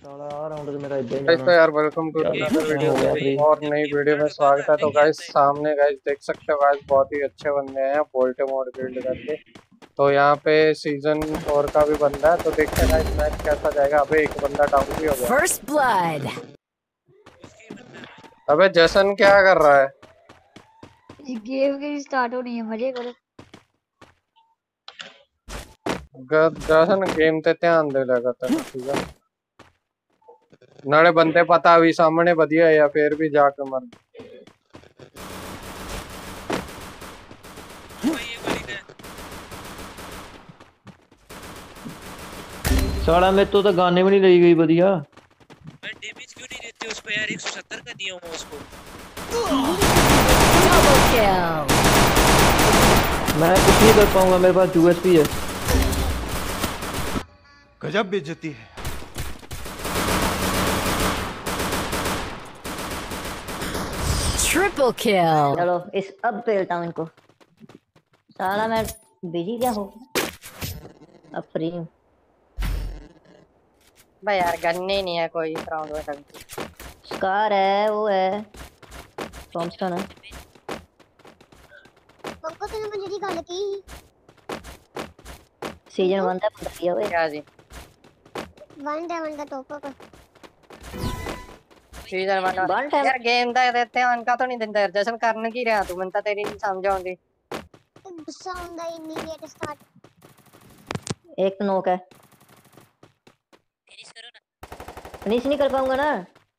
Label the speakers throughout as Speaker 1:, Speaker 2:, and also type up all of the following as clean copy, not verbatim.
Speaker 1: साला आ राउंड तो मेरा इधर ही
Speaker 2: गाइस
Speaker 1: जाना
Speaker 2: तो यार वेलकम टू
Speaker 1: क्या
Speaker 2: अनदर वीडियो
Speaker 1: हो गया भाई।
Speaker 2: और नई वीडियो में स्वागत है। तो गाइस सामने गाइस देख सकते हो गाइस बहुत ही अच्छे बंदे हैं वोल्टेमॉर्ट बिल्ड करके। तो यहाँ पे सीजन 4 का भी बंदा है तो देखते हैं गाइस मैच कैसा जाएगा। अबे एक बंदा डाउन भी हो गया।
Speaker 3: First blood.
Speaker 2: अबे जसन क्या कर रहा है?
Speaker 4: गेम के स्टार्ट हो नहीं है, मजे करो।
Speaker 2: जसन गेम ते ध्यान दे लगा तेन ठीक है। नाले बंदे पता भी सामने बढ़िया या फिर भी जाके मर।
Speaker 1: साला में तो गाने भी नहीं लगी गई बढ़िया।
Speaker 5: डैमेज क्यों नहीं देते उसको यार? 170 का दिया हूं मैं उसको।
Speaker 3: Double kill.
Speaker 1: मैं कुछ नहीं कर पाऊंगा, मेरे पास यूएसपी है।
Speaker 6: गजब बेइज्जती है।
Speaker 3: Triple kill.
Speaker 4: चलो इस अब पेलता हूँ इनको। साला मैं बिजी क्या हो, अब फ्री हूँ
Speaker 7: भाई यार। गन्ने नहीं है कोई इस राउंड में तक।
Speaker 4: स्कार है, वो है थॉमसन है।
Speaker 8: पक्का तूने मुझे दी गल की
Speaker 4: सीजन 1 तक बता दिया हुआ
Speaker 7: क्या जी?
Speaker 8: 1 डायमंड का टॉप अप
Speaker 7: सीजन 1 यार गेम दा देते हैं उनका तो नहीं देता यार। जैसन करने की रहा तू मनता तेरी नहीं समझाऊंगी।
Speaker 8: गुस्सा आंदा इमीडिएट स्टार्ट।
Speaker 4: एक तो नोक है।
Speaker 5: फिनिश करो ना।
Speaker 4: फिनिश नहीं कर पाऊंगा ना।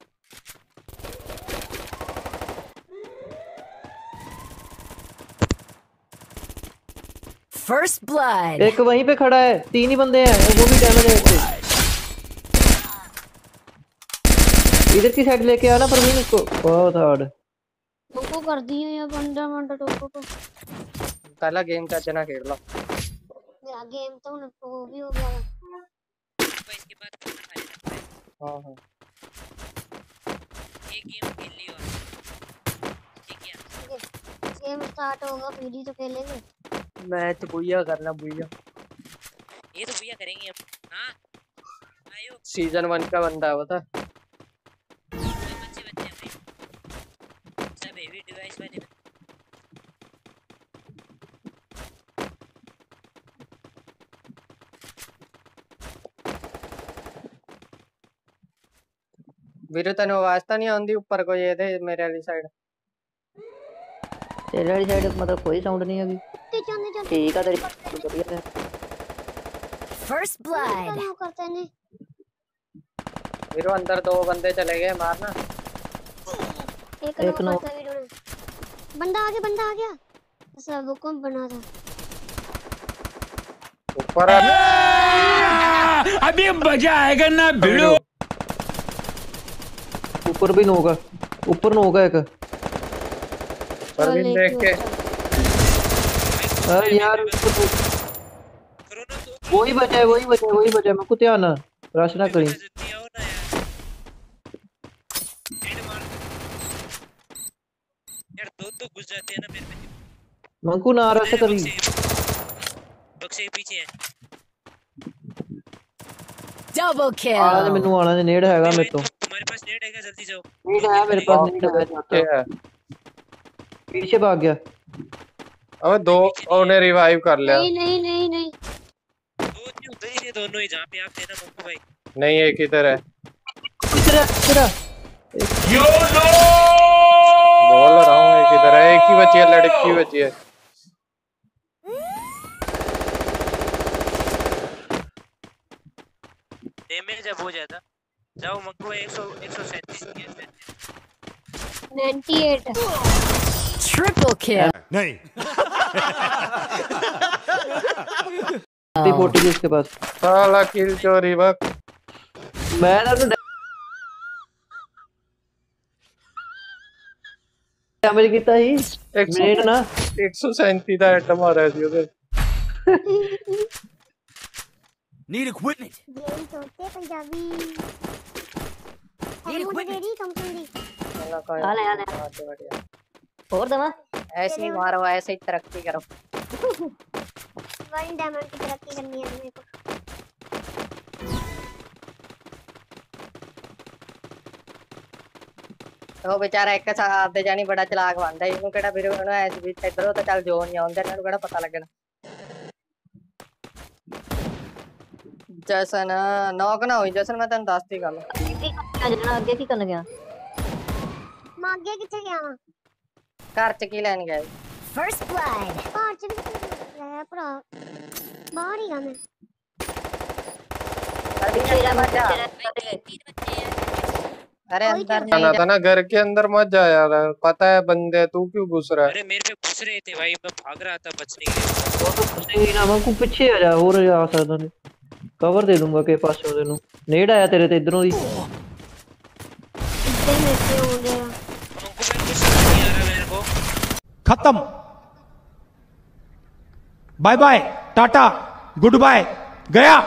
Speaker 3: First blood.
Speaker 1: एक वहीं पे खड़ा है, 3 ही बंदे हैं, वो भी डैमेज है इससे। इधर की साइड लेके आना परवीन इसको। बहुत हार्ड
Speaker 8: टोको कर दिए ये बंदा मंडा टोको को।
Speaker 7: पहला गेम का जना खेल लो।
Speaker 8: मेरा गेम तो वो भी हो गया।
Speaker 5: इसके बाद खाना खा लेना।
Speaker 7: हां हां
Speaker 5: एक गेम खेल लियो ठीक है।
Speaker 8: गेम स्टार्ट होगा फिर ही तो खेलेंगे।
Speaker 7: मैच बुइया करना बुइया।
Speaker 5: ये तो भैया करेंगे हम। हां आयो
Speaker 7: सीजन 1 का बंदा है बता।
Speaker 5: बच्चे बच्चे भाई सब हेवी डिवाइस वाले।
Speaker 7: वीरे तने आवाज तो नहीं आंदी ऊपर को ये दे मेरे वाली साइड।
Speaker 4: तेरे वाली साइड मतलब कोई साउंड नहीं है अभी। ठीक है तेरी बढ़िया है।
Speaker 3: First blood.
Speaker 8: क्या करते हैं
Speaker 7: वीरो अंदर 2 बंदे चले गए मारना।
Speaker 8: एक नो बंदा आ गया सब कौन बना था
Speaker 2: ऊपर
Speaker 6: अभी मजा आएगा ना भिड़ो।
Speaker 1: ऊपर भी नोक है, ऊपर नोक है एक।
Speaker 2: परवीन देख के
Speaker 1: अरे यार वही बचा है मेरे को ध्यान ना रश ना करी।
Speaker 5: यार दो घुस जाते हैं ना मेरे पे।
Speaker 1: मंकू ना रश करी।
Speaker 5: बक्से के पीछे है।
Speaker 3: Double
Speaker 1: आज
Speaker 3: kill.
Speaker 1: मेनू आना नेड हैगा मेरे तो।
Speaker 5: तुम्हारे पास नेट है क्या? जल्दी जाओ।
Speaker 1: नेड है मेरे पास, नेड है जाता
Speaker 2: है।
Speaker 1: पीछे भाग गया।
Speaker 2: अबे 2 ओने रिवाइव कर लिया।
Speaker 8: नहीं
Speaker 5: दो उधर ही थे दोनों ही जहां पे आप थे ना मक्कू भाई।
Speaker 2: नहीं एक इधर है।
Speaker 1: तेरा
Speaker 6: यो नो
Speaker 2: बोल रहा हूँ एक इधर है, एक ही बची है, लड़की बची है।
Speaker 5: डैमेज जब हो जाता जाओ मक्कू भाई। 137 किया
Speaker 8: 98
Speaker 3: Triple kill.
Speaker 6: नहीं
Speaker 1: 40 इसके पास।
Speaker 2: साला किल चोरी बक।
Speaker 1: मैं ना तो डैमेज कितना ही मिनट ना
Speaker 2: 137 ਦਾ ਐਟਮ ਆ ਰਿਹਾ ਸੀ ਉਹਦੇ।
Speaker 6: Need equipment.
Speaker 8: गेम सोचते पंजाबी अरे मुझे तेरी कंपनी
Speaker 7: चलो कोई
Speaker 4: आले और दवा
Speaker 7: ऐसे ही मारो ऐसे ही तरक्की करो।
Speaker 8: 1 डायमंड की तरक्की करनी है मेरे को।
Speaker 7: ਉਹ ਵਿਚਾਰਾ ਇੱਕ ਸਾਹ ਦੇ ਜਾਨੀ ਬੜਾ ਚਲਾਕ ਬਣਦਾ ਇਹਨੂੰ ਕਿਹੜਾ ਵੀਰੇ ਉਹਨੂੰ ਐ ਵੀ ਇਧਰੋਂ ਤਾਂ ਚੱਲ ਜੋਨ ਨਹੀਂ ਆਉਂਦਾ ਇਹਨਾਂ ਨੂੰ ਕਿਹੜਾ ਪਤਾ ਲੱਗਣਾ। ਜਸਨ ਨੌਕ ਨਾ ਹੋਈ ਜਸਨ ਮੈਂ ਤੈਨੂੰ ਦੱਸਦੀ ਗੱਲ।
Speaker 4: ਅੱਗੇ ਕੀ ਕਰਨ ਗਿਆ?
Speaker 8: ਮੈਂ ਅੱਗੇ ਕਿੱਥੇ ਗਿਆ ਵਾਂ?
Speaker 7: ਘਰ ਚ ਕੀ ਲੈਣ ਗਿਆ?
Speaker 3: First blood.
Speaker 8: ਘਰ ਚ ਵੀ ਲੈ ਭਰਾ ਬਾਹਰ ਹੀ ਆ ਮੈਂ।
Speaker 7: अरे अंदर
Speaker 2: ना था ना घर के अंदर मत जा यार, पता है बंदे, तू क्यों घुस रहा है?
Speaker 5: अरे मेरे पे घुस रहे थे भाई, मैं भाग रहा था बचने के लिए।
Speaker 1: वो तो घुसेंगे ना मंकू, पीछे आ जा, और आ सकदा ने कवर दे दूंगा के पासों तेनू। नेड़ आया तेरे ते इधरों ही
Speaker 8: इतने में से हो गया।
Speaker 5: उनको मैं कुछ समझ नहीं आ रहा मेरे को।
Speaker 6: खत्म, bye bye, ta ta, goodbye, गया।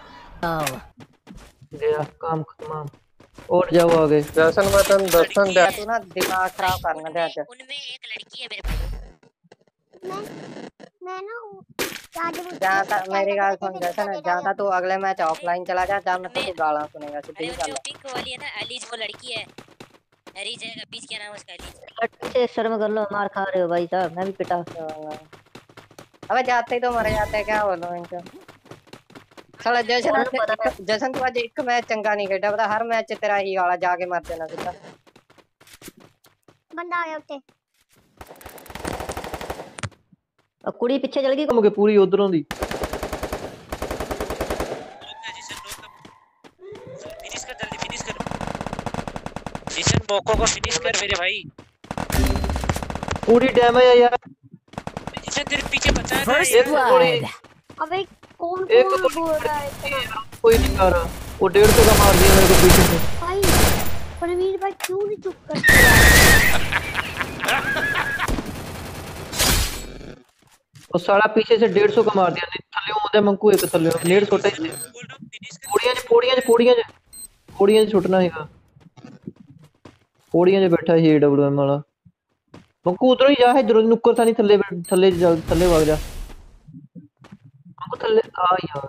Speaker 1: गया काम खत्म। और जाओ आगे।
Speaker 2: जैसन मैं तन दर्शन दे
Speaker 7: तू ना दिमाग खराब करना दे आज।
Speaker 3: उनमें एक लड़की है मेरे पास।
Speaker 8: मैं ना
Speaker 7: जहाँ तक मेरी गाल सुन जैसन जहाँ तक तू अगले मैच ऑफलाइन चला जा, जहाँ तक तू गाला सुनेगा सीधी
Speaker 3: अरे
Speaker 7: गाल।
Speaker 3: जो पिंक वाली है ना एलिज, वो लड़की है। एलिज है, बीच क्या नाम है उसका? एलिज।
Speaker 4: अच्छे शर्म कर लो, मार खा रहे हो भाई साहब, मैं भी पिटा।
Speaker 7: अबे जाते ही तो मर जाते हैं, क्या बोलूं इनको। साला जैसन तू आज एक मैच चंगा नहीं खेला, पता हर मैच तेरा ही वाला जाके मर देना सीधा।
Speaker 8: बंदा आ गया उत्ते।
Speaker 4: अब कुड़ी पीछे चल गई।
Speaker 1: मुझे पूरी उधरों दी
Speaker 5: फिनिश कर, जल्दी फिनिश कर। जिशन मोको को फिनिश कर मेरे भाई।
Speaker 1: पूरी डैमेज है यार।
Speaker 5: जिशन तेरे पीछे बचा है।
Speaker 3: First blood.
Speaker 8: अबे कौन
Speaker 1: एक
Speaker 8: कौन बोल रहा है इतना?
Speaker 1: कोई नहीं आ रहा, वो 150 का मार दिया मेरे को पीछे से।
Speaker 8: भाई परवीन भाई क्यों नहीं चुप करते यार?
Speaker 1: वो साला पीछे से 150 का मार दिया। थल्ले होंदे मंकू, एक थल्ले 150 छोटा ही पौड़ियां छुटना हैगा। पौड़ियां बैठा है AWM वाला। मंकू उधर ही जा, इधर नुक्कर था नहीं, थल्ले थल्ले जा, थल्ले भाग जा मंकू, थल्ले आ यार।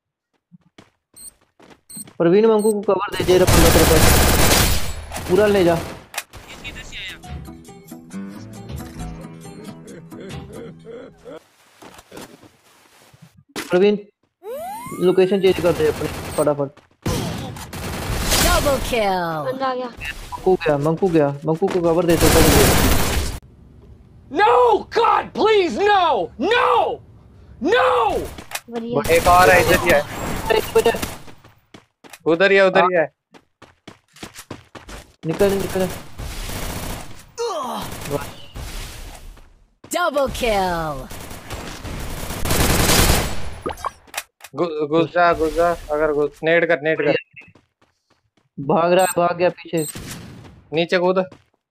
Speaker 1: प्रवीण मंकू को कवर दे, जेरा बंदा तेरे पास पूरा ले जा।
Speaker 5: किधर से आया?
Speaker 1: प्रवीण लोकेशन चेंज कर दे अपनी फटाफट।
Speaker 3: Double kill.
Speaker 8: बंदा आ गया।
Speaker 1: मंकू गया, मंकू को कवर दे तो
Speaker 6: No, God, please, no, no, no.
Speaker 8: बढ़िया।
Speaker 2: एक और है, इधर ही है, उधर ही है, उधर ही है।
Speaker 1: निकल निकल।
Speaker 3: Double kill.
Speaker 2: घुस जा, अगर घुस नेड कर।
Speaker 1: भाग रहा है, भाग गया पीछे।
Speaker 2: नीचे कूद,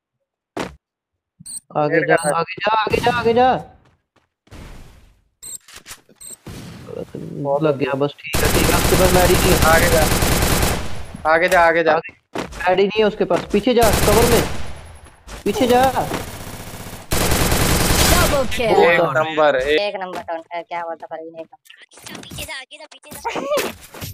Speaker 1: आगे जा, आगे जा, आगे जा, आगे जा। लग गया बस, ठीक है, उसके पास मैडी नहीं है।
Speaker 2: आगे जा।
Speaker 1: मैडी नहीं है उसके पास, पीछे जा, कवर में पीछे जा।
Speaker 3: Double kill.
Speaker 2: एक
Speaker 7: नंबर तो क्या बोलता परवीन एक
Speaker 3: पीछे जा।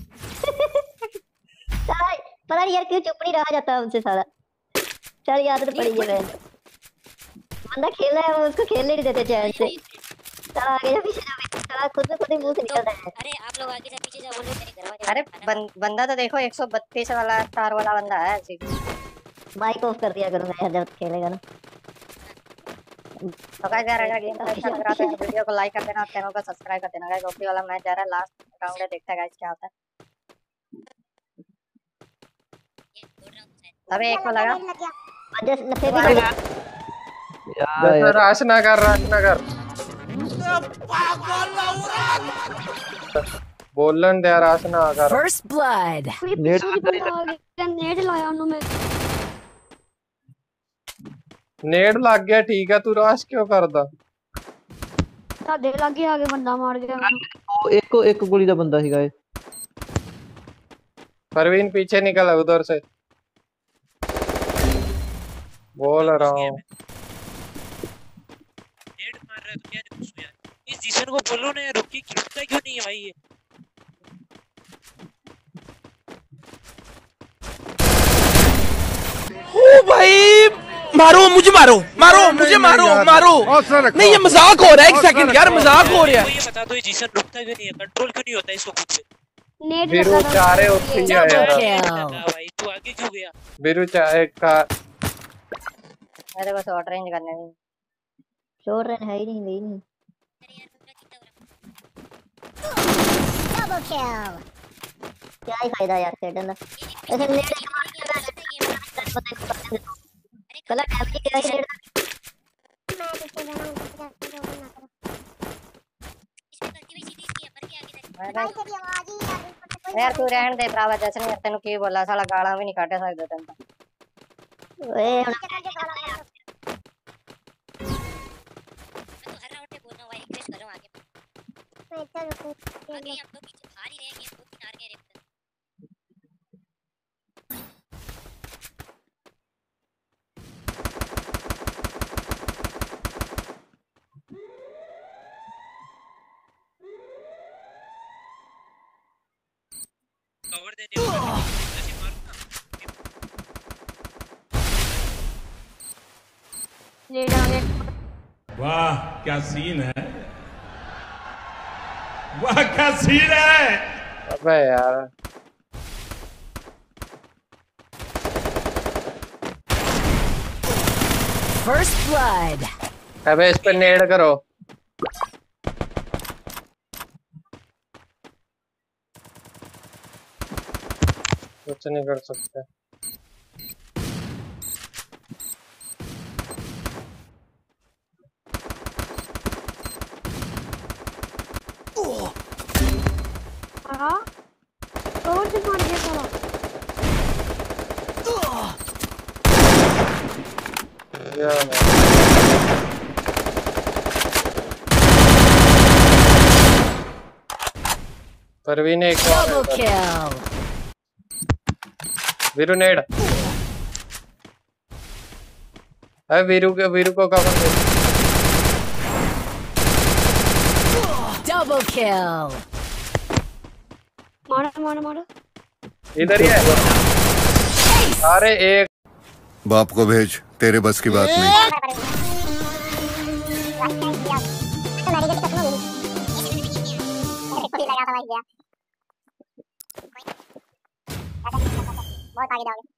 Speaker 4: साला पता नहीं यार क्यों चुप नहीं रहा जाता उनसे साला। चल याद तो पड़ी है, बंदा खेल रहा है वो उसको खेलने नहीं देते चैन से। साला आगे जा, पीछे जा, साला खुद से खुद ही मुंह से निकल रहा है।
Speaker 3: अरे आप लोग आगे जा, पीछे जा, बोलो मेरे दरवाजे।
Speaker 7: अरे बंदा तो देखो 132 वाला स्टार वाला बंदा है।
Speaker 4: माइक ऑफ कर दिया करूंगा यार जब खेलेगा ना।
Speaker 7: तो गाइस यार अगर गेम अच्छा लग रहा है तो वीडियो को लाइक कर देना और चैनल को सब्सक्राइब कर देना। गाइस ओपी वाला मैच जा रहा है, लास्ट राउंड है, देखते हैं गाइस क्या होता है। अबे एक को लगा
Speaker 4: जस्ट नफे भी
Speaker 1: यार
Speaker 2: राश ना कर बोलन दे, राश ना कर।
Speaker 3: First blood.
Speaker 8: नेट लाया उन्होंने।
Speaker 2: नेड लग गया, ठीक है, तू राश क्यों करदा?
Speaker 8: साडे लागे आगे बंदा मार गया
Speaker 1: वो एक गोली दा बंदा सीगा।
Speaker 2: परवीन पीछे निकल उधर से, बोल रहा हूँ।
Speaker 5: नेड मार रहा है तो क्या घुस गया? इस जिशन को बोलो ना यार, रुकी रुकता क्यों नहीं है भाई ये?
Speaker 6: Oh भाई मारो मुझे, मारो मारो मुझे, मारो मारो। नहीं ये मजाक हो रहा है, एक सेकंड यार, मजाक हो रहा है।
Speaker 5: ये बता दो ये जीसन रुकता क्यों नहीं है, कंट्रोल क्यों नहीं होता इसको खुद से?
Speaker 8: नेट
Speaker 2: बीरू
Speaker 8: लगा था।
Speaker 2: चारे उठ गया यार।
Speaker 5: भाई तू आगे क्यों गया?
Speaker 2: बीरू चाहे का
Speaker 7: मेरे को शॉर्ट रेंज करने दी।
Speaker 4: शोर रन है ही नहीं, नहीं नहीं। क्या ही फायदा यार सेटल ना। ऐसे नेट कल डैमेज क्या ही नेट।
Speaker 7: यार तू रहन दे भरावा, जैसे नहीं तेन की बोला साला गाला भी नहीं काटे सकदे तेन।
Speaker 4: ओए
Speaker 3: मैं तो हर राउंड पे बोल रहा हूं भाई, एग्जिस्ट कर रहा हूं आगे। आगे हम लोग पीछे हार ही रहे हैं, गेम 2-3 हार गए रे। कवर दे दे ऐसे मारो ना।
Speaker 8: नेट आ गया।
Speaker 6: वाह क्या सीन है, वाह क्या सीन है।
Speaker 2: अबे यार
Speaker 9: First blood.
Speaker 2: अबे इस पे नेड करो। कुछ नहीं कर सकते।
Speaker 8: हाँ और से मार दिया साला।
Speaker 2: परवीन एक
Speaker 9: Double kill.
Speaker 2: वीरू नेड। अरे वीरू को कवर दे।
Speaker 9: Double kill.
Speaker 8: मारो मारो मारो।
Speaker 2: इधर ही है। अरे एक
Speaker 10: बाप को भेज, तेरे बस की बात नहीं।
Speaker 4: बहुत आगे जाओगे।